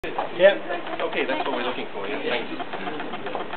Yep. Okay, that's what we're looking for, yeah. Thanks.